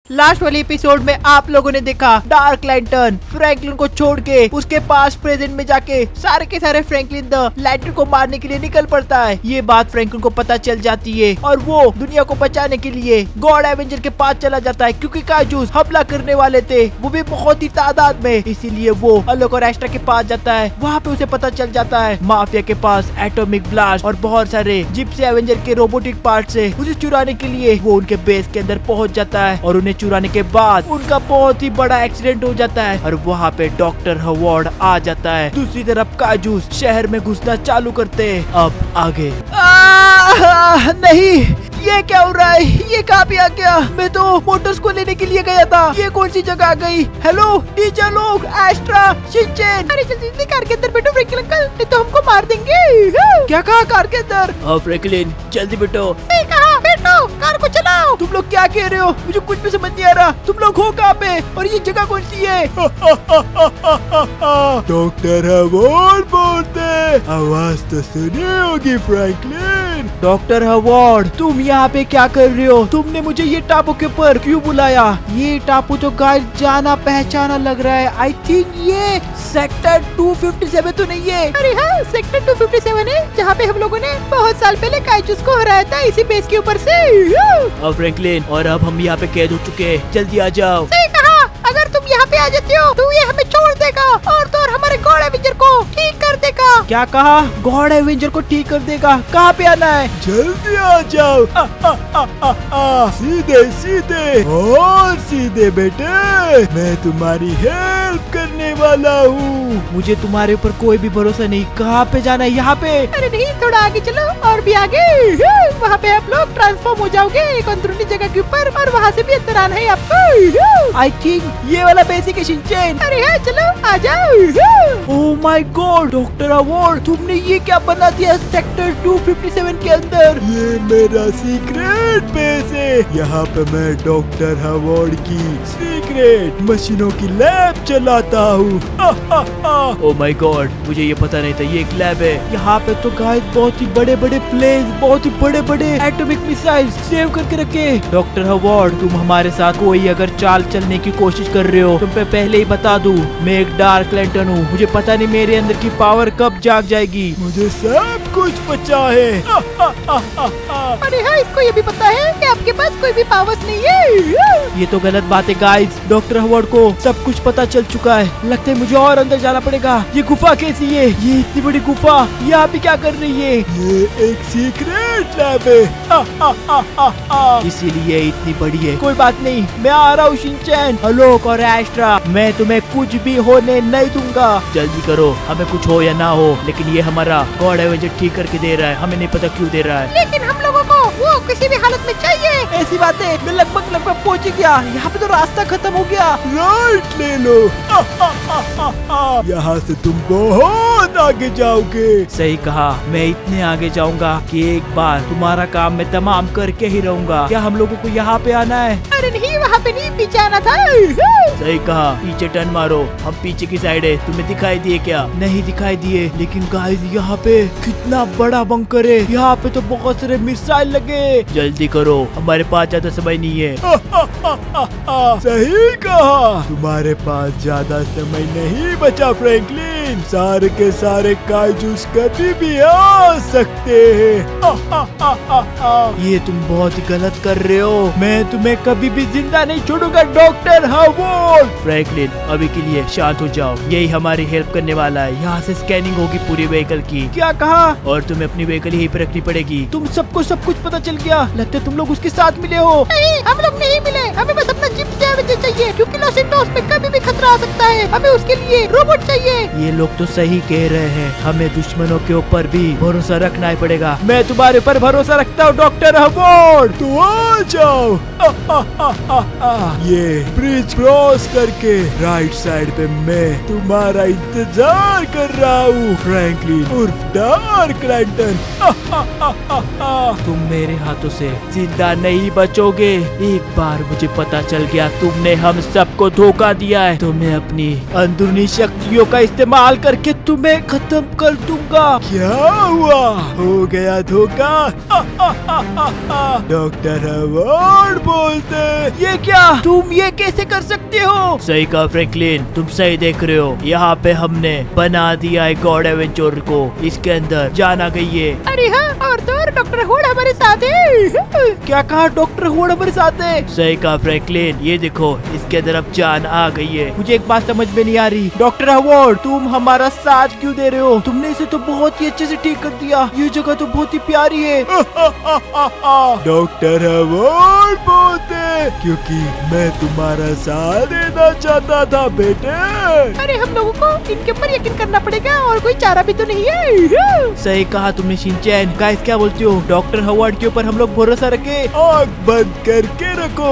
Last वाले episode में आप लोगों ने देखा डार्क लैंटर्न फ्रैंकलिन को छोड़ के उसके पास प्रेजेंट में जाके सारे के सारे फ्रैंकलिन द लैंटर्न को मारने के लिए निकल पड़ता है। ये बात फ्रैंकलिन को पता चल जाती है और वो दुनिया को बचाने के लिए गॉड एवेंजर के पास चला जाता है, क्योंकि काजूस हमला करने वाले थे, वो भी बहुत ही तादाद में। इसीलिए वो अलोक और एस्ट्रा के पास जाता है। वहाँ पे उसे पता चल जाता है माफिया के पास एटॉमिक ब्लास्ट और बहुत सारे जिप्सी एवेंजर के रोबोटिक पार्ट से उसे चुराने के लिए वो उनके बेस के अंदर पहुँच जाता है। और उन्हें चुराने के बाद उनका बहुत ही बड़ा एक्सीडेंट हो जाता है और वहाँ पे डॉक्टर हॉवर्ड आ जाता है। दूसरी तरफ काजूस शहर में घुसना चालू करते हैं। अब आगे नहीं, ये क्या हो रहा है? ये कहाँ पे आ गया? मैं तो मोटर्स को लेने के लिए गया था। ये कौन सी जगह आ गई? हेलो टीचर लोग, एस्ट्रा, शिनचैन, अरे जल्दी कार के अंदर बैठो फ्रैंकलिन अंकल, नहीं तो हमको मार देंगे। क्या कहा कार के अंदर? फ्रैंकलिन जल्दी बैठो। सही कहा, बैठो, कार को चलाओ। तुम लोग क्या कह रहे हो? मुझे कुछ भी समझ नहीं आ रहा। तुम लोग हो कहाँ पे और ये जगह कौन सी है? डॉक्टर हॉवर्ड बोलते, आवाज तो सुनी होगी फ्रैंकलिन। डॉक्टर हॉवर्ड, तुम यहाँ पे क्या कर रहे हो? तुमने मुझे ये टापू के ऊपर क्यों बुलाया? ये टापू तो गाइस जाना पहचाना लग रहा है। आई थिंक ये सेक्टर 257 तो नहीं है? अरे हाँ, सेक्टर 257 है, जहाँ पे हम लोगों ने बहुत साल पहले काइचूस को हराया था इसी बेस के ऊपर से। अब फ्रैंकलिन, और अब हम यहाँ पे कैद हो चुके हैं, जल्दी आ जाओ। सही कहा, अगर तुम यहाँ पे आ जाते हो तो ये हमें छोड़ देगा और तो और हमारे गॉड एवेंजर को ठीक कर देगा। क्या कहा? गॉड एवेंजर को ठीक कर देगा? कहाँ पे आना है? जल्दी आ जाओ। सीधे सीधे और सीधे बेटे, मैं तुम्हारी हेल्प करने वाला हूँ। मुझे तुम्हारे ऊपर कोई भी भरोसा नहीं। कहाँ पे जाना है? यहाँ पे? अरे नहीं, थोड़ा आगे चलो और भी आगे। वहाँ पे आप लोग ट्रांसफॉर्म हो जाओगे एक अंदरूनी जगह के ऊपर और वहाँ से भी अंदर आना है आपको। आई थिंक ये वाला बेसिक है शिनचैन। अरे हाँ, चलो आ जाओ। Oh my God doctor Howard, तुमने ये क्या बना दिया सेक्टर 257 के अंदर? ये मेरा सीक्रेट बेस है। यहाँ पे मैं डॉक्टर हॉवर्ड की सीक्रेट मशीनों की लैब चलाता हूँ। ओह माय गॉड, मुझे ये पता नहीं था ये एक लैब है। यहाँ पे तो गाइस बहुत ही बड़े बड़े प्लेन, बहुत ही बड़े बड़े एटॉमिक मिसाइल सेव करके रखे। डॉक्टर हॉवर्ड, तुम हमारे साथ कोई अगर चाल चलने की कोशिश कर रहे हो, तुम पे पहले ही बता दूं, मैं एक डार्क लैंटर्न हूँ। मुझे पता नहीं मेरे अंदर की पावर कब जाग जाएगी। मुझे सब कुछ पता है। अरे हाँ, इसको ये भी पता है कि आपके पास कोई भी पावर्स नहीं है। ये तो गलत बात है गाइस। डॉक्टर हॉवर्ड को सब कुछ पता चल चुका है। लगता है मुझे और अंदर जाना पड़ेगा। ये गुफा कैसी है? ये इतनी बड़ी गुफा यहाँ पे क्या कर रही है? ये एक सीक्रेट लैब है। इसीलिए इतनी बड़ी है। कोई बात नहीं, मैं आ रहा हूँ शिनचैन, अलोक और एस्ट्रा, मैं तुम्हें कुछ भी होने नहीं दूंगा। जल्दी करो, हमें कुछ हो या ना हो, लेकिन ये हमारा गॉड एवेंजर ठीक करके दे रहा है। हमें नहीं पता क्यों दे रहा है, लेकिन हम लोगों को वो किसी भी हालत में चाहिए। ऐसी बात है, मैं लगभग पहुंच गया। यहाँ पे तो रास्ता खत्म हो गया। राइट ले लो। यहाँ से तुम बहुत आगे जाओगे। सही कहा, मैं इतने आगे जाऊंगा कि एक बार तुम्हारा काम मैं तमाम करके ही रहूंगा। क्या हम लोगों को यहाँ पे आना है? अरे नहीं, वहाँ पे नहीं, पीछे आना था। सही कहा, पीछे टर्न मारो। हम पीछे की साइड है। तुम्हें दिखाई दिए क्या? नहीं दिखाई दिए, लेकिन गाइस यहाँ पे कितना बड़ा बंकर है। यहाँ पे तो बहुत सारे मिसाइल लगे। जल्दी करो, हमारे पास ज्यादा समय नहीं है। सही कहा, तुम्हारे पास ज्यादा समय नहीं बचा फ्रैंकलिन। सारे के सारे काइजूस कभी भी आ सकते हैं। ये तुम बहुत ही गलत कर रहे हो। मैं तुम्हें कभी भी जिंदा नहीं छोड़ूंगा डॉक्टर हॉवर्ड। फ्रैंकलिन, अभी के लिए शांत हो जाओ। यही हमारी हेल्प करने वाला है। यहाँ से स्कैनिंग होगी पूरी व्हीकल की। क्या कहा? और तुम्हें अपनी व्हीकल यहीं पे रखनी पड़ेगी। तुम सबको सब कुछ पता चल गया। लगता है तुम लोग उसके साथ मिले हो। नहीं, हम लोग नहीं मिले। हमें बस अपना जिप्सी एवेंजर चाहिए, क्योंकि लॉस एंटोस में कभी भी खतरा आ सकता है। हमें उसके लिए रोबोट चाहिए। ये लोग तो सही कह रहे हैं। हमें दुश्मनों के ऊपर भी भरोसा रखना ही पड़ेगा। मैं तुम्हारे ऊपर भरोसा रखता हूँ डॉक्टर हॉवर्ड। तो आ जाओ। ये ब्रिज क्रॉस करके राइट साइड पे मैं तुम्हारा इंतजार कर रहा हूँ फ्रैंकलिन उर्फ डार्क लैंटर्न। तुम मेरे हाथों से जिंदा नहीं बचोगे। एक बार मुझे पता चल गया तुमने हम सबको धोखा दिया है, तो मैं अपनी अंदरूनी शक्तियों का इस्तेमाल करके तुम्हें खत्म कर दूंगा। क्या हुआ? हो गया धोखा। डॉक्टर हॉवर्ड बोलते। ये क्या? तुम ये कैसे कर सकते हो? सही कहा फ्रैंकलिन, तुम सही देख रहे हो। यहाँ पे हमने बना दिया है गॉड एवेंजर को, इसके अंदर जाना गई है। अरे हाँ, और तो और डॉक्टर हॉवर्ड हमारे साथ है। क्या कहा? डॉक्टर हॉवर्ड हमारे साथ है? सही कहा फ्रैंकलिन, ये देखो इसके अंदर अब जान आ गई है। मुझे एक बात समझ में नहीं आ रही, डॉक्टर हॉवर्ड तुम हमारा साथ क्यों दे रहे हो? तुमने इसे तो बहुत ही अच्छे से ठीक कर दिया, ये जगह तो बहुत ही प्यारी है। डॉक्टर हॉवर्ड बोलते क्योंकि मैं तुम्हारा साथ देना चाहता था बेटे। अरे हम लोगों को इनके ऊपर यकीन करना पड़ेगा, और कोई चारा भी तो नहीं है। सही कहा तुमने शिनचैन। गाइस क्या बोलती हो? डॉक्टर हॉवर्ड के ऊपर हम लोग भरोसा रखे? आँख बंद करके रखो।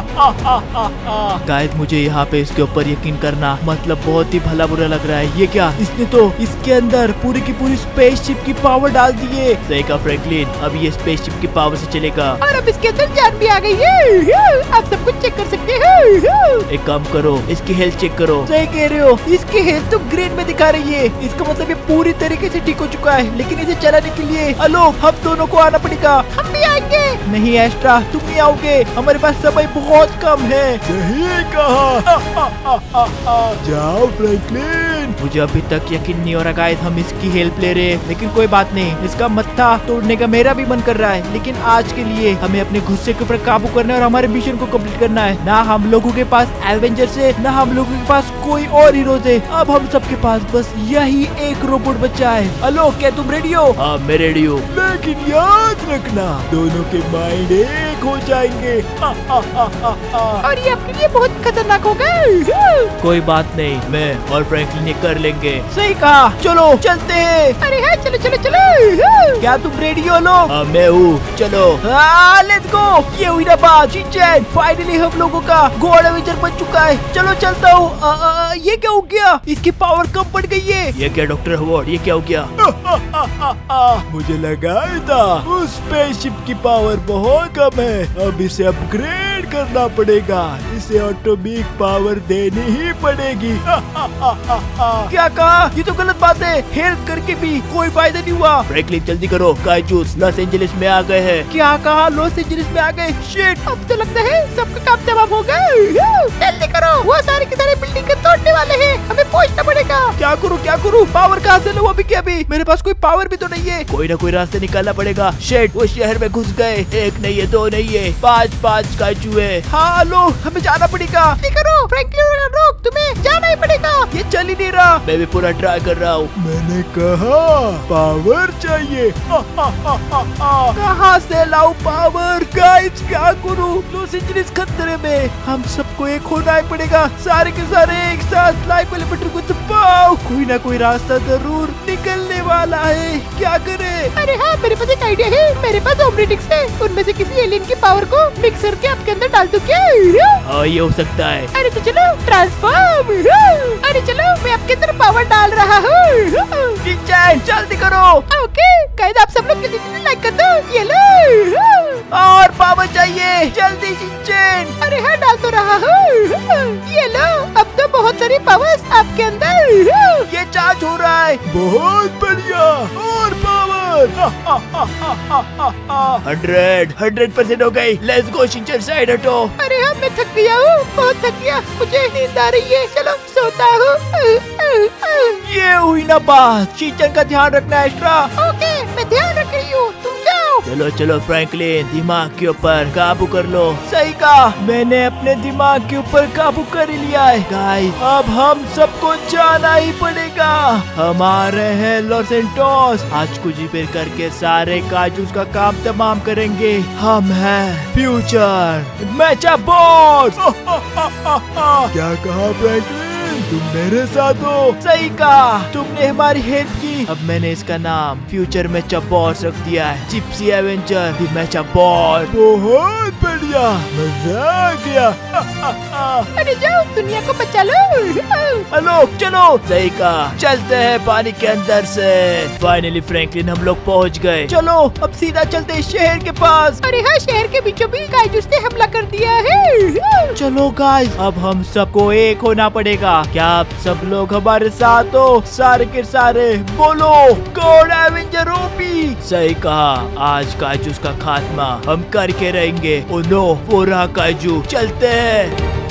गाइस मुझे यहाँ पे इसके ऊपर यकीन करना मतलब बहुत ही भला बुरा लग रहा है। ये क्या? इसने तो इसके अंदर पूरी की पूरी स्पेसशिप की पावर डाल दी है। सही कहा फ्रैंकलिन, अब ये स्पेसशिप की पावर से चलेगा। और अब इसके अंदर जान भी आ गई है, आप सब कुछ चेक कर सकते हैं। एक काम करो, इसकी हेल्थ चेक करो। सही कह रहे हो, इसकी हेल्थ तो ग्रीन में दिखा रही है। इसका मतलब ये पूरी तरीके से ठीक हो चुका है, लेकिन इसे चलाने के लिए अलोक हम दोनों को आना पड़ेगा। हम भी आएंगे। नहीं एस्ट्रा, तुम नहीं आओगे, हमारे पास समय बहुत कम है। सही कहा। जाओ फ्रैंकलिन। मुझे अभी तक यकीन नहीं हो रहा गाइस, हम इसकी हेल्प ले रहे हैं, लेकिन कोई बात नहीं। इसका मत्था तोड़ने का मेरा भी मन कर रहा है, लेकिन आज के लिए हमें अपने गुस्से के ऊपर काबू करना है और हमारे मिशन को कंप्लीट करना है। ना हम लोगों के पास एवेंजर्स है, ना हम लोगों के पास कोई और हीरोज है। अब हम सबके पास बस यही एक रोबोट बचा है। अलोक क्या तुम रेडी हो? हाँ मैं रेडी हूँ। लेकिन याद रखना दोनों के माइंड एक हो जाएंगे। और ये आपके लिए बहुत खतरनाक होगा। कोई बात नहीं, मैं और फ्रैंकलिन ये कर लेंगे। सही कहा, चलो चलते हैं। अरे हाँ, चलो चलो चलो। क्या तुम रेडी हो लोग? हाँ मैं हूँ, चलो। Let's go. ये हुई ना बात शिनचैन, फाइनली हम लोगों का गॉड एवेंजर बन चुका है। चलो चलता हूँ। ये क्या हो गया? इसकी पावर कम बढ़ गई है। ये क्या डॉक्टर हॉवर्ड, ये क्या हो गया? मुझे लगा ही था उस स्पेसशिप की पावर बहुत कम है, अब इसे अपग्रेड करना पड़ेगा। इसे ऑटोमिक पावर देनी ही पड़ेगी। क्या कहा? ये तो गलत बात है, हेल्प करके भी कोई फायदा नहीं हुआ। फ्रैंकलिन जल्दी करो, काइजूस लॉस एंजलिस में आ गए हैं। क्या कहा? लॉस एंजलिस में आ गए? शिट, अब तो लगता है सबका काम तमाम हो गया। जल्दी करो, वो सारे के सारे बिल्डिंग को तोड़ने वाले हैं, हमें पहुंचना पड़ेगा। क्या करूँ क्या करूँ? पावर कहाँ से लूँ अभी? क्या अभी मेरे पास कोई पावर भी तो नहीं है। कोई ना कोई रास्ते निकालना पड़ेगा। शिट, वो शहर में घुस गए। एक नहीं है, दो नहीं है, पांच काइजू है। हाँ लो, हमें जाना पड़ेगा। जल्दी करो फ्रैंकलिन, रोक, तुम्हें जाना ही पड़ेगा। ये चल ही नहीं रहा। मैं भी पूरा ट्राई कर रहा हूँ। मैंने कहा पावर चाहिए। कहाँ से लाऊं पावर? गाइस क्या करूँ? लॉस एंजलिस खतरे में, हम सबको एक होना ही पड़ेगा। सारे के सारे एक साथ लाइक वाले बटन को दबाओ। कोई ना कोई रास्ता जरूर निकलने वाला है, क्या करें? अरे हाँ, मेरे पास एक आइडिया है। मेरे पास ओमनीट्रिक्स है, उनमें से किसी एलियन की पावर को मिक्स करके आपके अंदर डाल दूं क्या? हाँ ये हो सकता है। अरे तो चलो ट्रांसफॉर्म। अरे चलो, मैं आपके अंदर पावर डाल रहा हूँ। शिनचैन जल्दी करो। ओके गाइस, आप सब लोग जल्दी लाइक कर दो। ये लो। और पावर चाहिए, जल्दी शिनचैन। अरे हाँ, डाल तो रहा हूँ। ये लो, अब तो बहुत सारी पावर्स आपके अंदर। ये चार्ज हो रहा है। बहुत बढ़िया, और पावर। 100% हो गई। लेट्स गो शिनचैन, साइड हटो। अरे हाँ, मैं थक गया हूँ, बहुत थक गया, मुझे नींद आ रही है। चलो सोता हूँ। ये हुई ना बात। शिनचैन का ध्यान रखना एक्स्ट्रा। ओके, मैं ध्यान रख रही हूँ, तुम जाओ। चलो चलो फ्रैंकलिन, दिमाग के ऊपर काबू कर लो। सही कहा, मैंने अपने दिमाग के ऊपर काबू कर ही लिया है। गाइस अब हम सबको जाना ही पड़ेगा। हम आ रहे हैं लॉस एंटोस। आज कुछ भी करके सारे काजूस का काम तमाम करेंगे। हम हैं फ्यूचर मेचा बॉस। क्या कहा फ्रैंकलिन? तुम मेरे साथ हो। सही कहा, तुमने हमारी हेल्प की। अब मैंने इसका नाम फ्यूचर मेचा बॉस रख दिया है। Gipsy Avenger the mecha boss. बहुत बढ़िया, मजा आ गया। अरे जाओ, दुनिया को बचा लो। हेलो, चलो। सही कहा, चलते हैं पानी के अंदर से। फाइनली फ्रैंकलिन, हम लोग पहुंच गए। चलो अब सीधा चलते हैं शहर के पास। अरे हाँ, शहर के बीचों बीच काइजूस ने हमला कर दिया है। चलो गाइस, अब हम सबको एक होना पड़ेगा। क्या आप सब लोग हमारे साथ हो? सारे के सारे बोलो गॉड एवेंजर ओपी। सही कहा, आज काइजूस का खात्मा हम करके रहेंगे। ओ नो, वो रहा काइजू। चलते हैं।